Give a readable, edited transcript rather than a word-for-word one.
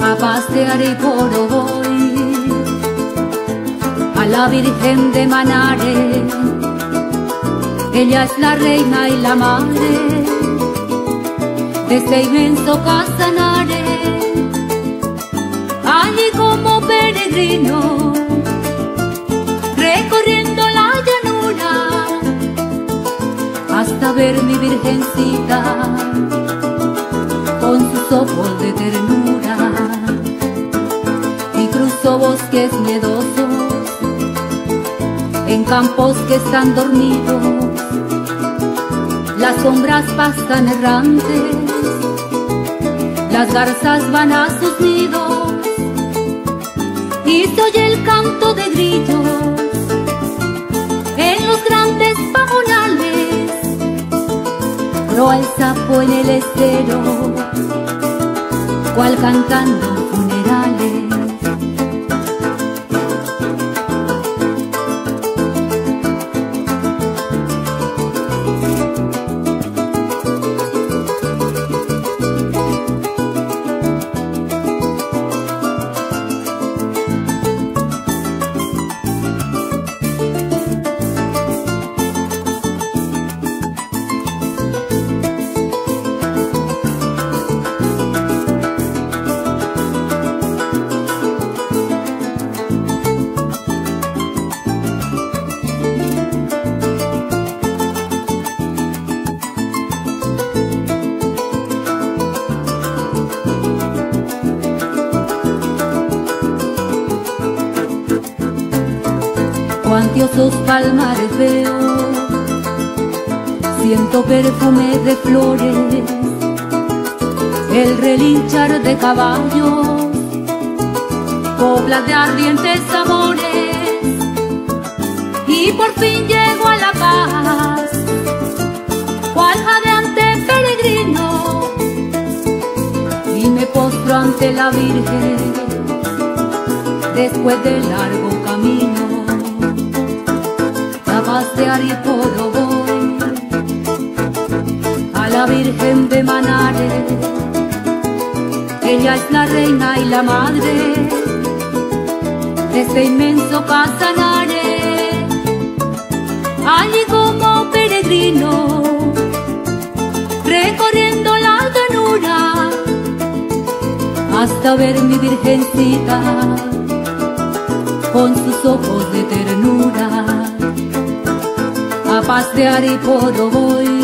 a pasear y poro voy a la Virgen de Manare. Ella es la reina y la madre de este inmenso Casanare. Allí como peregrino, recorriendo la llanura, hasta ver mi virgencita con sus ojos de ternura. Y cruzo bosques miedosos, en campos que están dormidos, las sombras pasan errantes, las garzas van a sus nidos, y se oye el canto de grillos en los grandes pajonales. Croa el sapo en el estero, cual cantando funerales. Cuantiosos palmares veo, siento perfume de flores, el relinchar de caballos, coplas de ardientes amores, y por fin llego a la paz, cual jadeante peregrino, y me postro ante la Virgen después del largo camino. A pasear y poro voy a la Virgen de Manare. Ella es la reina y la madre de este inmenso Casanare. Allí como peregrino, recorriendo la llanura, hasta ver mi virgencita con sus ojos de ternura. A pasear y poro voy